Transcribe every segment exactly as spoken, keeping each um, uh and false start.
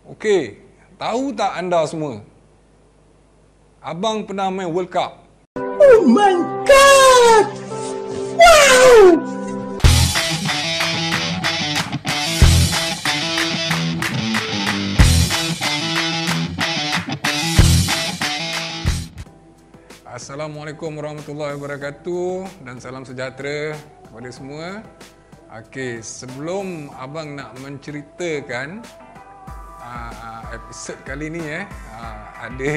Okey, tahu tak anda semua? Abang pernah main World Cup. Oh my god! Wow! Assalamualaikum warahmatullahi wabarakatuh dan salam sejahtera kepada semua. Okey, sebelum abang nak menceritakan uh, episod kali ni eh uh, ada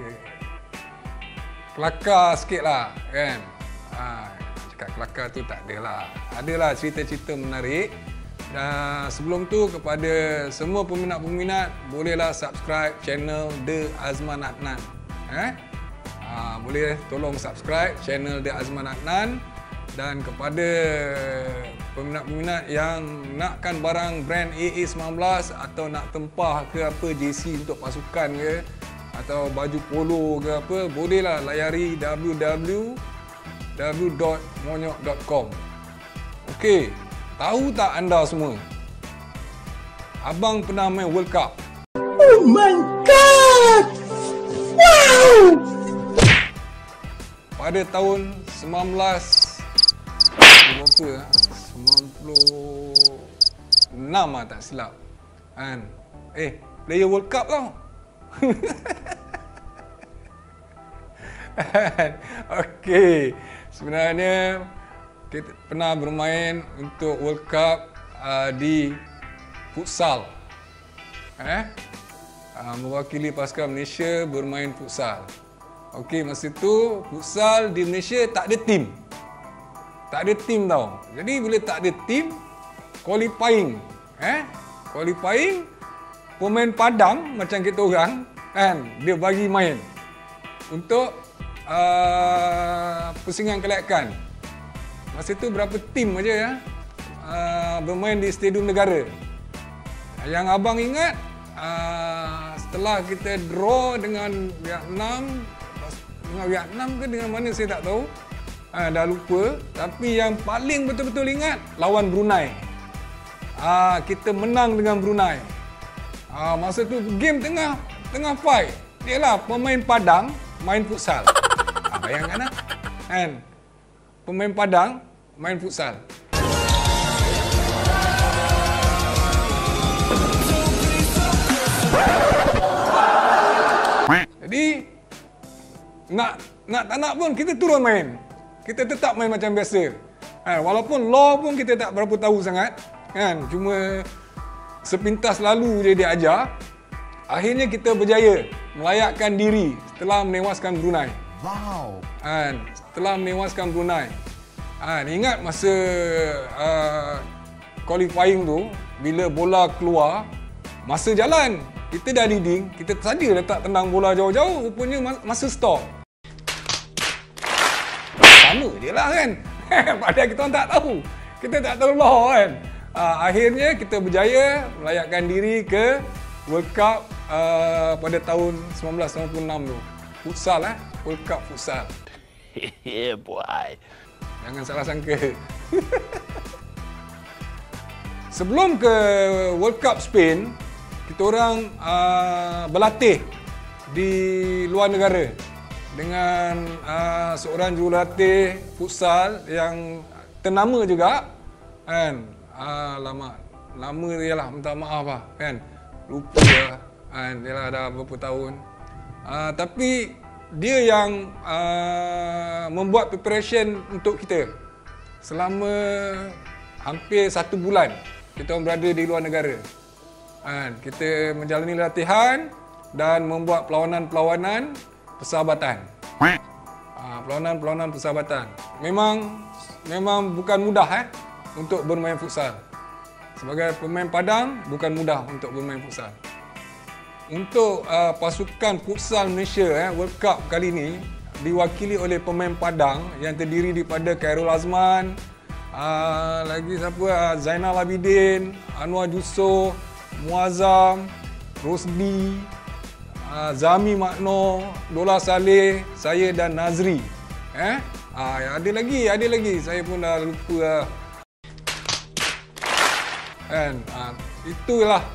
kelakar sikit lah kan. Uh, cakap kelakar tu tak adalah. Adalah cerita-cerita menarik. Dan sebelum tu kepada semua peminat-peminat bolehlah subscribe channel The Azman Adnan. Eh? Uh, boleh tolong subscribe channel The Azman Adnan. Dan kepada peminat-peminat yang nakkan barang brand A A sembilan belas atau nak tempah ke apa J C untuk pasukan ke atau baju polo ke apa, bolehlah layari w w w dot monyok dot com. Okey, tahu tak anda semua? Abang pernah main World Cup. Oh my god! Wow! Pada tahun sembilan belas berapa? sembilan puluh enam lah tak silap. Kan? Eh, player World Cup tau. Okey, sebenarnya kita pernah bermain untuk World Cup uh, di futsal. Eh? Uh, mewakili pasukan Malaysia bermain futsal. Okey, masa tu futsal di Malaysia tak ada tim. Tak ada tim tau. Jadi bila tak ada tim, qualifying. Eh? Qualifying, pemain padang macam kita orang, kan, dia bagi main untuk uh, pusingan kelayakan. Masa tu berapa tim aja ya uh, bermain di Stadium Negara. Yang abang ingat, uh, setelah kita draw dengan Vietnam, dengan Vietnam ke dengan mana saya tak tahu, uh, dah lupa. Tapi yang paling betul-betul ingat, lawan Brunei. Uh, kita menang dengan Brunei. Uh, masa tu game tengah tengah fight. Dia lah pemain padang main futsal. Uh, bayangkan lah. Kan? Pemain padang main futsal. Jadi nak nak tak nak pun kita turun main. Kita tetap main macam biasa. Ha, walaupun law pun kita tak berapa tahu sangat, kan? Cuma sepintas lalu je dia ajar. Akhirnya kita berjaya melayakkan diri setelah menewaskan Brunei. Wow. Ha, setelah menewaskan Brunei. Ha, ingat masa uh, qualifying tu, bila bola keluar, masa jalan kita dah leading, kita saja letak tendang bola jauh-jauh, rupanya masa stop. Sama je lah kan. Padahal kita orang tak tahu. Kita tak tahu law kan. Uh, akhirnya kita berjaya melayakkan diri ke World Cup uh, pada tahun sembilan belas sembilan puluh enam tu. Futsal eh. World Cup futsal. Yeah boy. Jangan salah sangka. Sebelum ke World Cup Spain, kita orang uh, berlatih di luar negara dengan uh, seorang jurulatih futsal yang ternama juga, kan. Uh, lama lama dia lah, minta maaf lah kan, lupa lah kan, dia lah dah berapa tahun. Uh, tapi dia yang uh, membuat preparation untuk kita selama hampir satu bulan kita orang berada di luar negara. Uh, kita menjalani latihan dan membuat perlawanan-perlawanan persahabatan. Uh, perlawanan-perlawanan persahabatan. Memang memang bukan mudah eh untuk bermain futsal. Sebagai pemain padang bukan mudah untuk bermain futsal. Untuk uh, pasukan futsal Malaysia eh, World Cup kali ini diwakili oleh pemain padang yang terdiri daripada Khairul Azman, uh, lagi siapa, uh, Zainal Abidin, Anwar Jusoh, Muazzam, Rosdi, uh, Zami Makno, Dola Saleh, saya dan Nazri. Eh? Uh, ada lagi, ada lagi. Saya pun dah lupa. Uh. Kan? Uh, itulah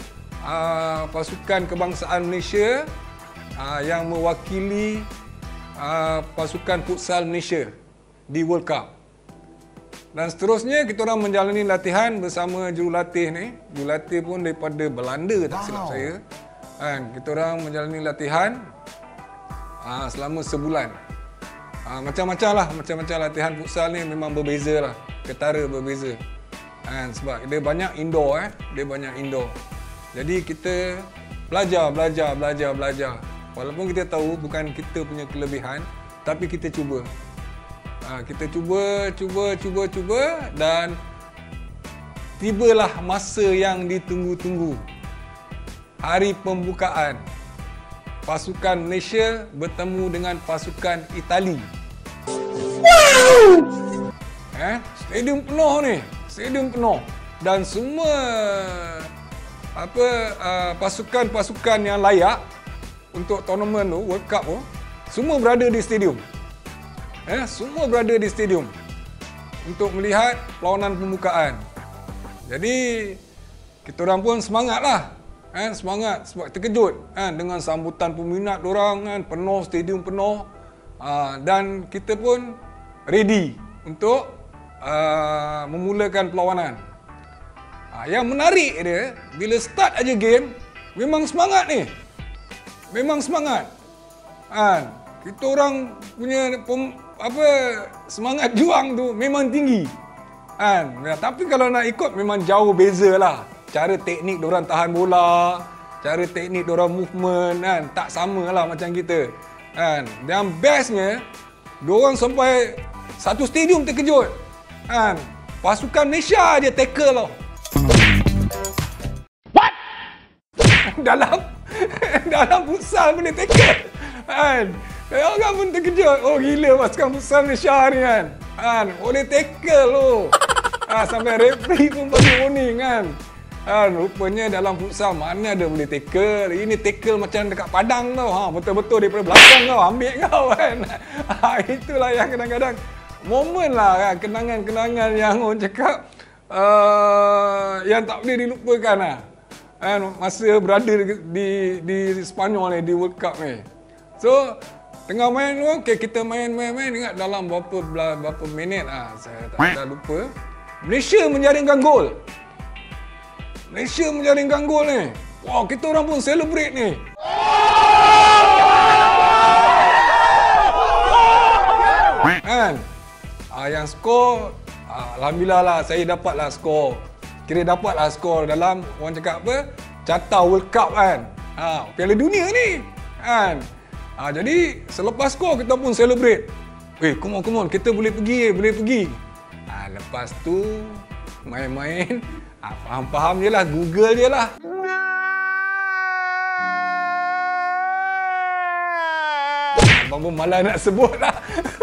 uh, pasukan kebangsaan Malaysia uh, yang mewakili uh, pasukan futsal Malaysia di World Cup. Dan seterusnya kita orang menjalani latihan bersama jurulatih ni. Jurulatih pun daripada Belanda tak silap saya. Kan, kita orang menjalani latihan uh, selama sebulan. Uh, macam-macam lah, macam-macam latihan futsal ni memang berbeza lah. Ketara berbeza. Kan, sebab dia banyak indoor eh. Dia banyak indoor. Jadi kita belajar, belajar, belajar, belajar. Walaupun kita tahu bukan kita punya kelebihan, tapi kita cuba. Ha, kita cuba, cuba, cuba, cuba dan tibalah masa yang ditunggu-tunggu. Hari pembukaan. Pasukan Malaysia bertemu dengan pasukan Itali. Wow! Eh, stadium penuh ni. Stadium penuh. Dan semua apa uh, pasukan-pasukan yang layak untuk tournament tu, World Cup tu, semua berada di stadium. Eh, semua berada di stadium untuk melihat perlawanan pembukaan. Jadi kita orang pun semangatlah. Kan, semangat sebab terkejut kan, dengan sambutan peminat diorang kan, penuh, stadium penuh. Uh, dan kita pun ready untuk uh, memulakan perlawanan. Uh, yang menarik dia, bila start aja game, memang semangat ni. Memang semangat. Kan, kita orang punya pem, apa semangat juang tu memang tinggi. Kan, tapi kalau nak ikut memang jauh beza lah. Cara teknik diorang tahan bola, cara teknik diorang movement kan, tak sama lah macam kita. Kan, dan bestnya, diorang sampai satu stadium terkejut. Kan, pasukan Malaysia je tackle tau. What? dalam dalam futsal boleh tackle. Kan, orang pun terkejut. Oh gila pasukan futsal Malaysia ni kan. Kan, boleh tackle tu. Ha, sampai referee pun bagi warning kan. Ha, rupanya dalam futsal mana ada boleh tackle. Ini tackle macam dekat padang tau. Ha, betul-betul daripada belakang kau ambil kau kan. Ha, itulah yang kadang-kadang momen lah kan. Kenangan-kenangan yang orang cakap uh, yang tak boleh dilupakan lah. Ha, masa berada di, di Sepanyol ni, di World Cup ni. So, tengah main tu, okay, kita main-main-main. Ingat dalam berapa, berapa minit lah. Saya tak dah lupa. Malaysia menjaringkan gol. Malaysia menjaringkan gol ni. Wow, kita orang pun celebrate ni. Kan? Ah, yang skor, ah, alhamdulillah lah saya dapatlah skor. Kira dapatlah skor dalam orang cakap apa? Carta World Cup kan. Ha, Piala Dunia ni. Kan? Ah, jadi selepas skor kita pun celebrate. Eh, come on, come on, kita boleh pergi, boleh pergi. Ah, lepas tu main-main. Ah, faham-faham je lah, Google je lah. Abang pun malah nak sebut lah.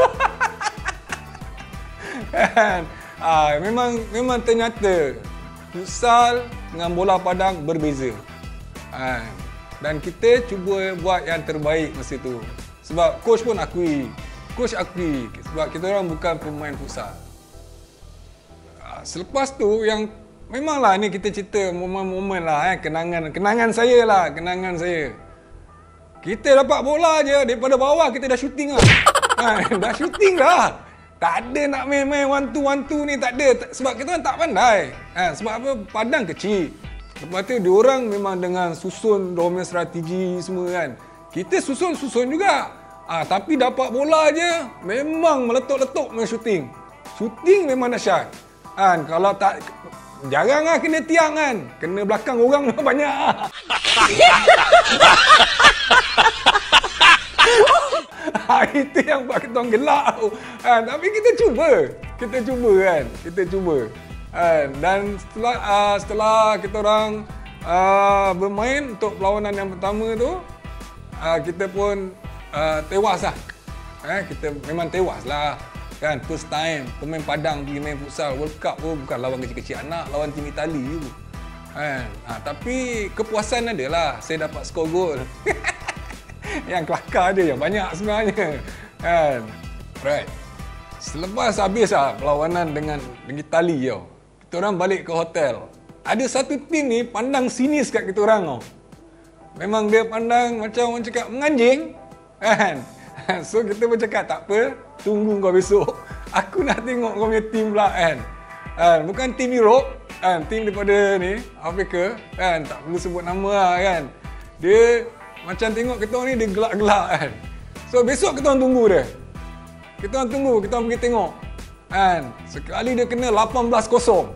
Kan? Ah, memang memang ternyata futsal dengan bola padang berbeza. Ah, dan kita cuba buat yang terbaik masa tu. Sebab coach pun akui. Coach akui sebab kita orang bukan pemain futsal. Ah, selepas tu yang memanglah ni kita cerita momen-momen lah eh, kenangan kenangan saya lah, kenangan saya. Kita dapat bola je daripada bawah kita dah shooting lah. Ha, dah shooting dah. Tak ada nak main-main one two one two ni, tak ada sebab kita orang tak pandai. Ha, sebab apa? Padang kecil. Lepas tu diorang memang dengan susun dorang strategi semua kan. Kita susun-susun juga. Ha, tapi dapat bola je memang meletup-letup main shooting. Shooting memang dahsyat. Kan, kalau tak jarang lah kena tiang kan. Kena belakang orang banyak lah. Ha, itu yang buat kita orang gelak tu. Ha, tapi kita cuba. Kita cuba kan. Kita cuba. Ha, dan setelah uh, setelah kita orang uh, bermain untuk perlawanan yang pertama tu, uh, kita pun uh, tewas lah. Ha, kita memang tewas lah. Kan, first time pemain Padang pergi main futsal World Cup tu bukan lawan kecil-kecil anak, lawan tim Itali tu. Kan? Ha, tapi kepuasan ada lah, saya dapat skor gol. Yang kelakar dia yang banyak sebenarnya. Kan? Right. Selepas habis lah perlawanan dengan, dengan Itali tau. Kita orang balik ke hotel. ada satu tim ni pandang sinis kat kita orang tau. Memang dia pandang macam orang cakap menganjing kan. So kita pun cakap tak apa, tunggu kau besok. Aku nak tengok kau punya tim pula kan. kan. Bukan tim Europe kan, tim daripada ni Afrika kan, tak perlu sebut nama lah kan. Dia macam tengok kita orang ni dia gelak-gelak kan. So besok kita orang tunggu dia. Kita orang tunggu, kita orang pergi tengok kan. Sekali dia kena lapan belas kosong.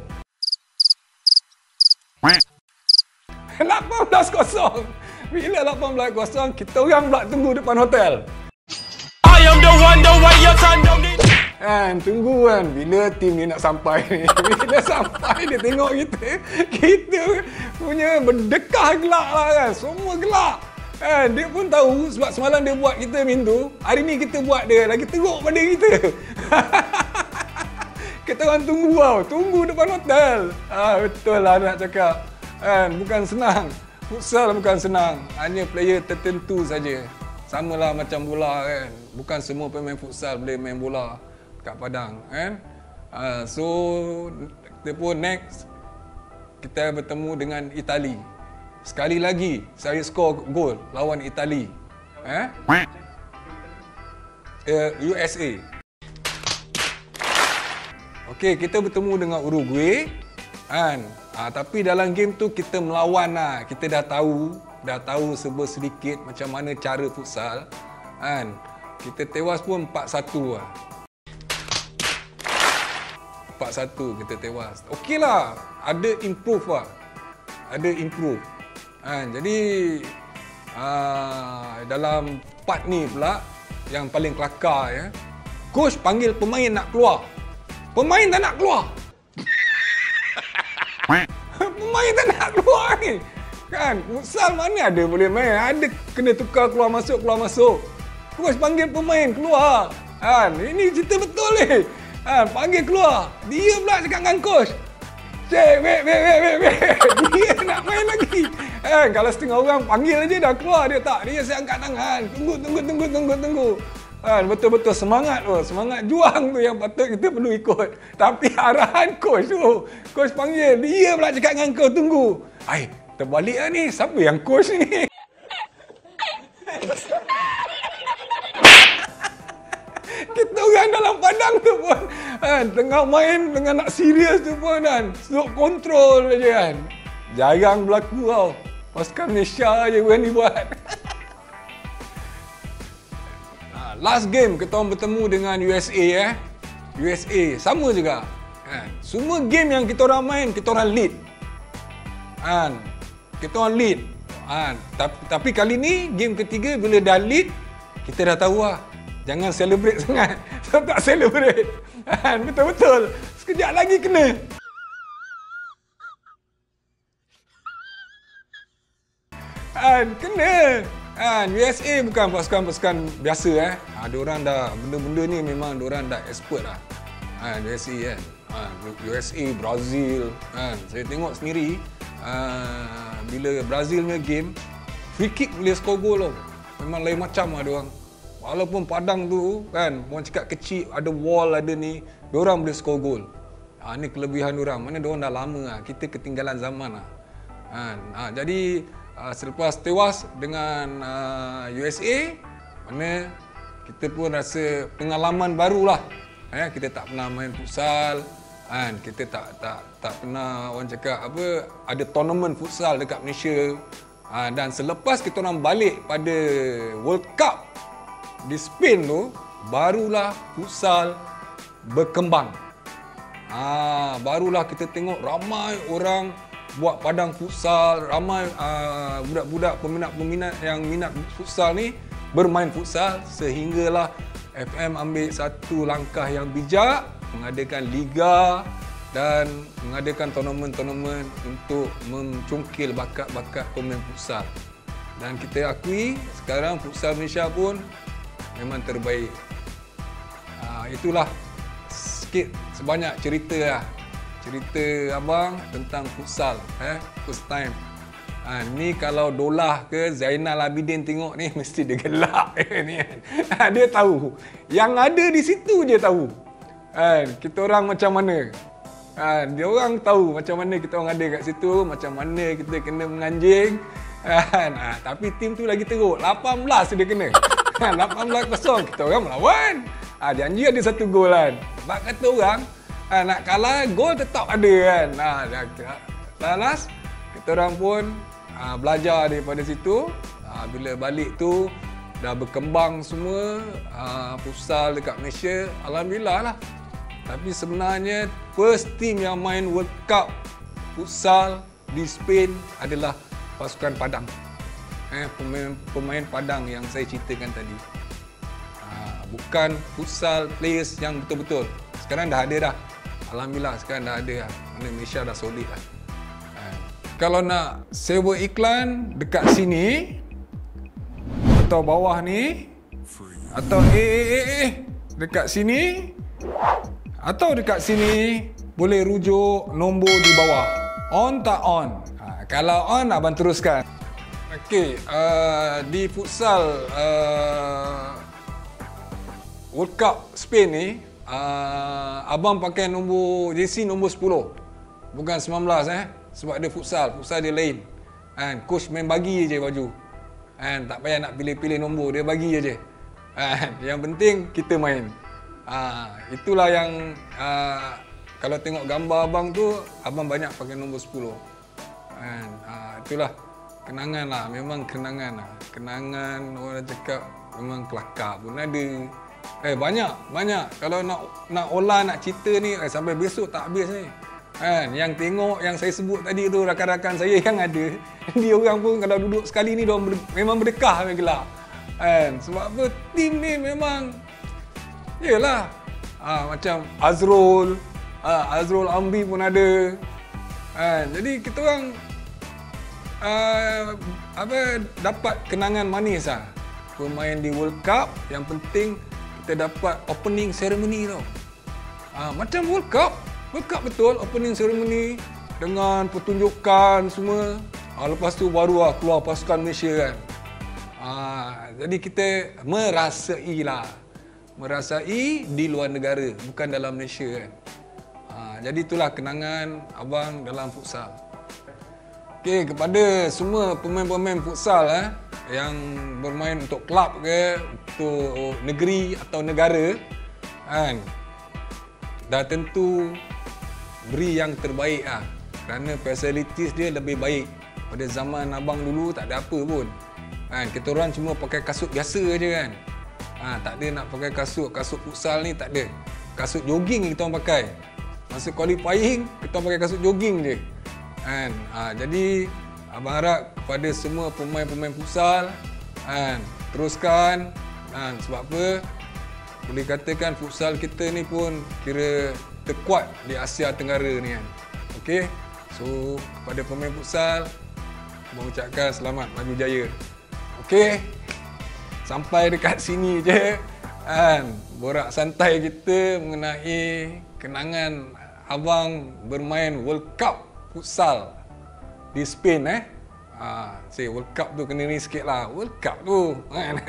lapan belas kosong. Bila lapan belas kosong, kita orang pula tunggu depan hotel. I am the one, the way your son don't need. Kan, tunggu kan, bila tim ni nak sampai ni. Bila sampai dia tengok kita, kita punya berdekah gelak lah kan. Semua gelak. Kan, dia pun tahu sebab semalam dia buat kita mintu, hari ni kita buat dia lagi teruk pada kita. Kita orang tunggu tau, tunggu depan hotel. Ah, betul lah nak cakap. Kan, bukan senang. Futsal bukan senang, hanya player tertentu saja. Samalah macam bola kan. Bukan semua pemain futsal boleh main bola kat padang kan. Uh, so kita pun next kita bertemu dengan Itali. Sekali lagi saya skor gol lawan Itali. Eh? Uh, U S A. Okey, kita bertemu dengan Uruguay kan. Ha, tapi dalam game tu kita melawan lah. Kita dah tahu, dah tahu serba sedikit macam mana cara futsal. Kan? Kita tewas pun empat satu lah. empat satu kita tewas. Okey lah, ada improve lah. Ada improve. Kan? Jadi uh, dalam part ni pula yang paling kelakar ya. Coach panggil pemain nak keluar. Pemain tak nak keluar. Pemain tak nak keluar ni. Kan, futsal mana ada boleh main. Ada kena tukar keluar masuk, keluar masuk. Coach panggil pemain keluar. Kan, ini cerita betul ni. Kan, panggil keluar. Dia pula cakap dengan coach. Cik, wait, wait, wait, wait, wait. Dia nak main lagi. Kan, kalau setengah orang panggil aja dah keluar. Dia tak, dia saya angkat tangan. Tunggu, tunggu, tunggu, tunggu, tunggu. Kan, betul-betul semangat tu, semangat juang tu yang patut kita perlu ikut. Tapi arahan coach tu, coach panggil, dia pula cakap dengan kau tunggu. Hai, terbalik lah ni, siapa yang coach ni? Kita orang dalam padang tu pun, kan, tengah main dengan nak serius tu pun kan, suruh kontrol aja kan. Jarang berlaku tau, pasukan Malaysia je berani buat. Last game kita orang bertemu dengan U S A eh. U S A sama juga. Kan. Semua game yang kita orang main kita orang lead. Kan. Kita orang lead. Kan. Tapi, tapi kali ni game ketiga bila dah lead kita dah tahu lah. Jangan celebrate sangat. So tak celebrate. Kan. Betul-betul. Sekejap lagi kena. Kan. Kena. Kan, U S A bukan pasukan-pasukan biasa eh. Ha, diorang dah, benda-benda ni memang diorang dah expert lah. Ha, U S A kan. Ha, U S A, Brazil. Kan. Saya tengok sendiri, uh, bila Brazil punya game, free kick boleh skor gol tau. Memang lain macam lah diorang. Walaupun padang tu kan, orang cakap kecil, ada wall, ada ni, diorang boleh skor gol. Ha, ni kelebihan diorang. Mana diorang dah lama lah. Kita ketinggalan zaman lah. Ha, ha, jadi, Uh, selepas tewas dengan uh, U S A, mana kita pun rasa pengalaman barulah. Eh, kita tak pernah main futsal, kan? Kita tak tak tak pernah orang cakap apa ada tournament futsal dekat Malaysia. Uh, dan selepas kita orang balik pada World Cup di Spain tu, barulah futsal berkembang. Ah, uh, barulah kita tengok ramai orang buat padang futsal, ramai uh, budak-budak peminat-peminat yang minat futsal ni bermain futsal sehinggalah F M ambil satu langkah yang bijak mengadakan liga dan mengadakan tournament-tournament untuk mencungkil bakat-bakat pemain futsal. Dan kita akui sekarang futsal Malaysia pun memang terbaik. Uh, itulah sikit sebanyak cerita lah. Cerita abang tentang futsal, eh, first time. Ha, ni kalau Dolah ke Zainal Abidin tengok ni mesti dia gelak. Ni, ha, dia tahu. Yang ada di situ je tahu. Ha, kita orang macam mana. Ha, dia orang tahu macam mana kita orang ada kat situ, macam mana kita kena menganjing. Ha, ha, tapi tim tu lagi teruk. lapan belas dia kena. Ha, lapan belas kosong kita orang melawan. Ha, janji ada satu gol kan. Sebab kata orang, ha, nak kalah gol tetap ada kan. Ha, lalas kita orang pun ha, belajar daripada situ. Ha, bila balik tu dah berkembang semua, ha, futsal dekat Malaysia, alhamdulillah lah. Tapi sebenarnya first team yang main World Cup futsal di Spain adalah pasukan Padang. Eh, pemain, pemain Padang yang saya ceritakan tadi. Ha, bukan futsal players yang betul-betul. Sekarang dah ada dah. Alhamdulillah sekarang dah ada dah. Mana Malaysia dah solid lah. Ha. Kalau nak sewa iklan dekat sini atau bawah ni atau eh eh eh, eh dekat sini atau dekat sini boleh rujuk nombor di bawah. On tak on? Ha, kalau on, abang teruskan. Okey, uh, di futsal uh, World Cup Spain ni, uh, abang pakai nombor jersey nombor sepuluh. Bukan sembilan belas eh. Sebab dia futsal, futsal dia lain. Kan, coach main bagi je baju. Kan, tak payah nak pilih-pilih nombor, dia bagi je. Kan, yang penting kita main. Ha, itulah yang uh, kalau tengok gambar abang tu, abang banyak pakai nombor sepuluh. Kan, ha, itulah kenangan lah, memang kenangan lah. Kenangan orang cakap memang kelakar pun ada. Eh banyak, banyak. Kalau nak nak olah, nak cerita ni eh, sampai besok tak habis ni. Kan, yang tengok yang saya sebut tadi tu rakan-rakan saya yang ada, dia orang pun kalau duduk sekali ni dia memang berdekah memang gelak. Kan, sebab apa? Tim ni memang yelah, ha, macam Azrul, ha, Azrul Ambi pun ada. Ha, jadi kita orang uh, apa, dapat kenangan manis lah. Bermain di World Cup, yang penting kita dapat opening ceremony tau. Ha, macam World Cup, World Cup betul, opening ceremony dengan pertunjukan semua. Ha, lepas tu baru lah keluar pasukan Malaysia kan. Ha, jadi kita merasai lah. Merasai di luar negara, bukan dalam Malaysia kan. Ha, jadi itulah kenangan abang dalam futsal. Okey, kepada semua pemain-pemain futsal eh, yang bermain untuk kelab ke, untuk negeri atau negara, kan, dah tentu beri yang terbaik lah. Kerana facilities dia lebih baik. Pada zaman abang dulu tak ada apa pun. Kan, kita orang cuma pakai kasut biasa je kan. Ha, tak ada nak pakai kasut, kasut futsal ni tak ada. Kasut jogging kita orang pakai. Masa qualifying, kita orang pakai kasut jogging je. Kan? Ha, jadi, abang harap kepada semua pemain-pemain futsal, kan, teruskan. Kan? Sebab apa? Boleh katakan futsal kita ni pun kira terkuat di Asia Tenggara ni kan. Okey? So, kepada pemain futsal, abang ucapkan selamat maju jaya. Okey? Sampai dekat sini je kan, borak santai kita mengenai kenangan abang bermain World Cup futsal di Spain eh. Ha, say World Cup tu kena ni sikit lah, World Cup tu kan.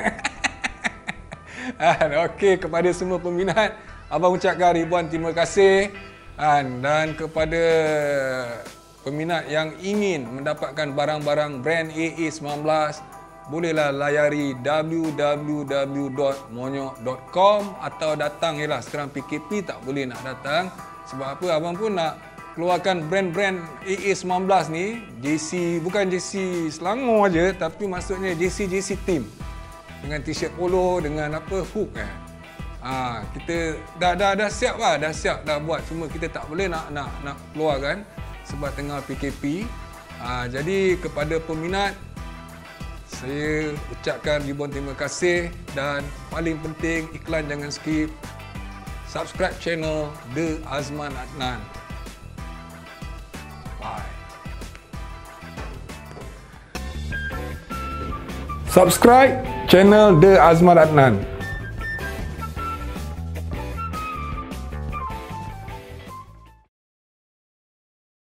Okey, kepada semua peminat, abang ucapkan ribuan terima kasih kan, dan kepada peminat yang ingin mendapatkan barang-barang brand A A sembilan belas, bolehlah layari w w w dot monyok dot com atau datang. Yelah, sekarang P K P tak boleh nak datang. Sebab apa? Abang pun nak keluarkan brand-brand A A sembilan belas ni, J C, bukan J C Selangor aja, tapi maksudnya J C J C team. Dengan t-shirt polo, dengan apa, hook kan. Ha, kita dah, dah dah siap lah, dah siap, dah buat. Cuma kita tak boleh nak nak nak keluarkan sebab tengah P K P. Ha, jadi kepada peminat, saya ucapkan ribuan terima kasih, dan paling penting iklan jangan skip. Subscribe channel The Azman Adnan. Bye. Subscribe channel The Azman Adnan.